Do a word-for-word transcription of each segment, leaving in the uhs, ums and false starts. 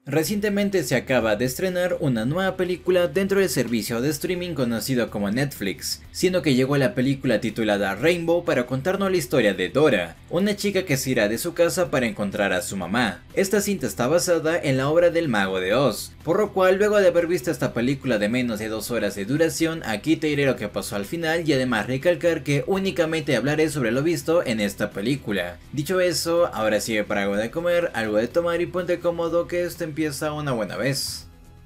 Recientemente se acaba de estrenar una nueva película dentro del servicio de streaming conocido como Netflix, siendo que llegó la película titulada Rainbow para contarnos la historia de Dora, una chica que se irá de su casa para encontrar a su mamá. Esta cinta está basada en la obra del Mago de Oz, por lo cual luego de haber visto esta película de menos de dos horas de duración, aquí te diré lo que pasó al final y además recalcar que únicamente hablaré sobre lo visto en esta película. Dicho eso, ahora sigue para algo de comer, algo de tomar y ponte cómodo que esto empieza una buena vez.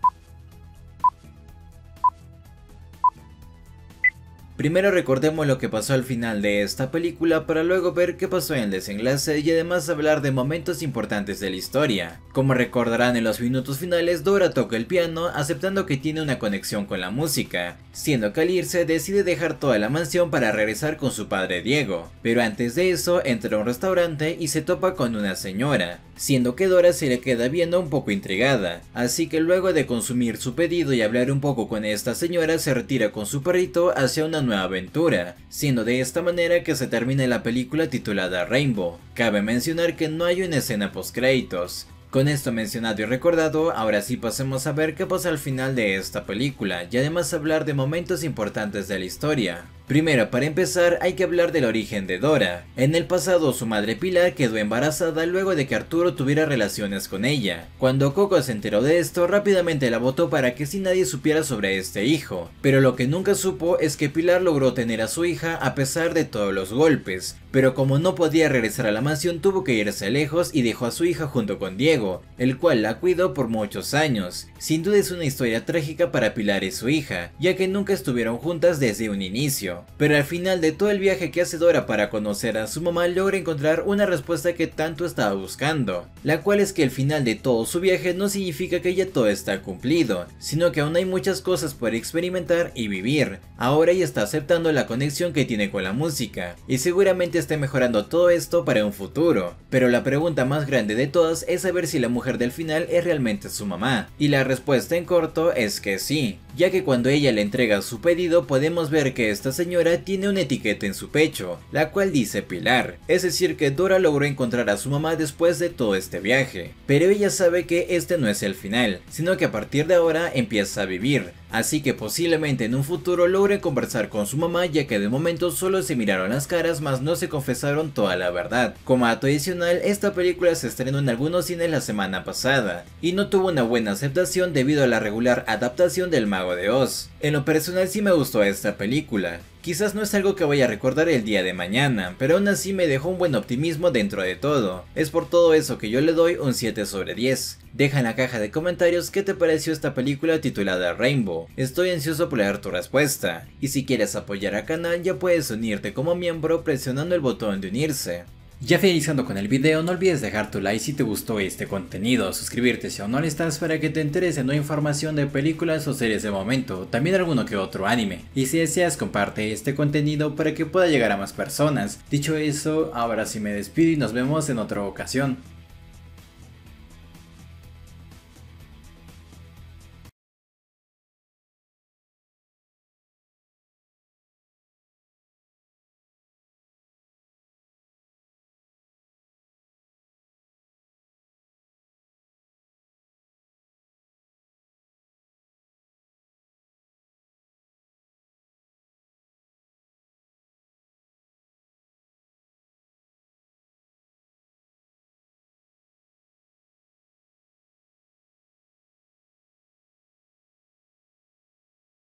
Primero recordemos lo que pasó al final de esta película para luego ver qué pasó en el desenlace y además hablar de momentos importantes de la historia. Como recordarán, en los minutos finales Dora toca el piano aceptando que tiene una conexión con la música, siendo que al irse decide dejar toda la mansión para regresar con su padre Diego, pero antes de eso entra a un restaurante y se topa con una señora, siendo que Dora se le queda viendo un poco intrigada, así que luego de consumir su pedido y hablar un poco con esta señora se retira con su perrito hacia una nueva aventura, siendo de esta manera que se termina la película titulada Rainbow. Cabe mencionar que no hay una escena post créditos. Con esto mencionado y recordado, ahora sí pasemos a ver qué pasa al final de esta película y además hablar de momentos importantes de la historia. Primero, para empezar, hay que hablar del origen de Dora. En el pasado, su madre Pilar quedó embarazada luego de que Arturo tuviera relaciones con ella. Cuando Coco se enteró de esto, rápidamente la botó para que sin nadie supiera sobre este hijo. Pero lo que nunca supo es que Pilar logró tener a su hija a pesar de todos los golpes. Pero como no podía regresar a la mansión, tuvo que irse lejos y dejó a su hija junto con Diego, el cual la cuidó por muchos años. Sin duda es una historia trágica para Pilar y su hija, ya que nunca estuvieron juntas desde un inicio. Pero al final de todo el viaje que hace Dora para conocer a su mamá, logra encontrar una respuesta que tanto estaba buscando, la cual es que el final de todo su viaje no significa que ya todo está cumplido, sino que aún hay muchas cosas por experimentar y vivir. Ahora ella está aceptando la conexión que tiene con la música, y seguramente esté mejorando todo esto para un futuro. Pero la pregunta más grande de todas es saber si la mujer del final es realmente su mamá, y la respuesta en corto es que sí, ya que cuando ella le entrega su pedido podemos ver que esta señora tiene una etiqueta en su pecho, la cual dice Pilar, es decir que Dora logró encontrar a su mamá después de todo este viaje, pero ella sabe que este no es el final, sino que a partir de ahora empieza a vivir, así que posiblemente en un futuro logre conversar con su mamá, ya que de momento solo se miraron las caras mas no se confesaron toda la verdad. Como dato adicional, esta película se estrenó en algunos cines la semana pasada, y no tuvo una buena aceptación debido a la regular adaptación del Mago de Oz. En lo personal sí me gustó esta película. Quizás no es algo que vaya a recordar el día de mañana, pero aún así me dejó un buen optimismo dentro de todo. Es por todo eso que yo le doy un siete sobre diez. Deja en la caja de comentarios qué te pareció esta película titulada Rainbow. Estoy ansioso por leer tu respuesta. Y si quieres apoyar al canal ya puedes unirte como miembro presionando el botón de unirse. Ya finalizando con el video, no olvides dejar tu like si te gustó este contenido, suscribirte si aún no lo estás para que te enteres de nueva información de películas o series de momento, también alguno que otro anime, y si deseas comparte este contenido para que pueda llegar a más personas. Dicho eso, ahora sí me despido y nos vemos en otra ocasión.